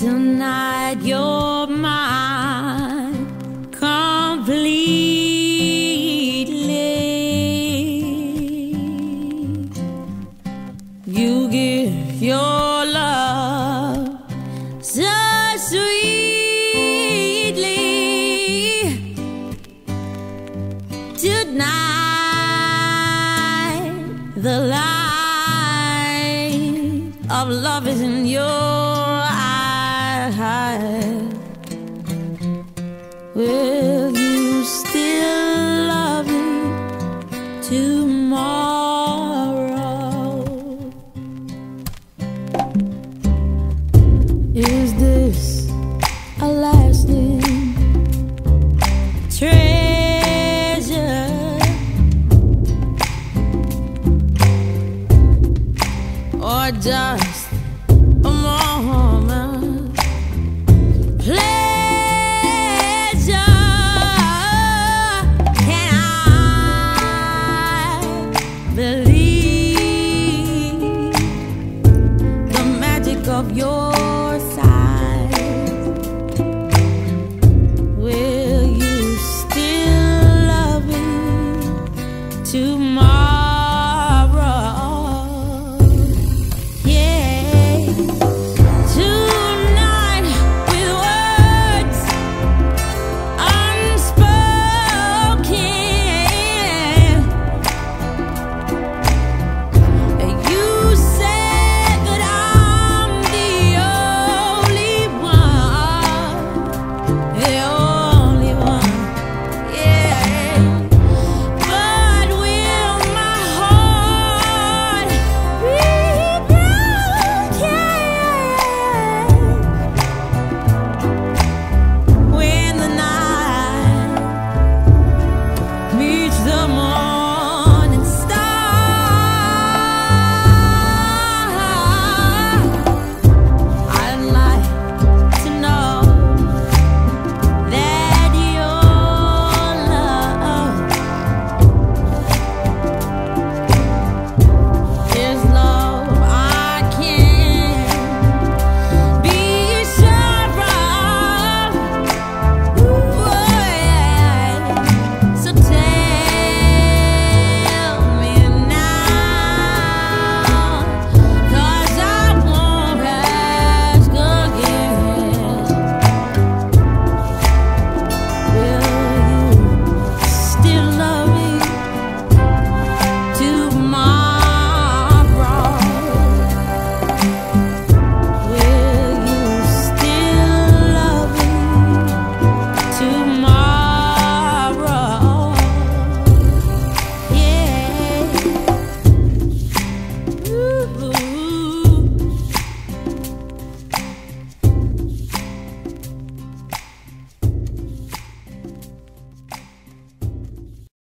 Tonight you're mine completely. You give your love so sweetly. Tonight the light of love is in your eyes. Will you still love me tomorrow? Is this a lasting treasure, or just a moment pleasure? Can I believe the magic of your sight? Will you still love me tomorrow?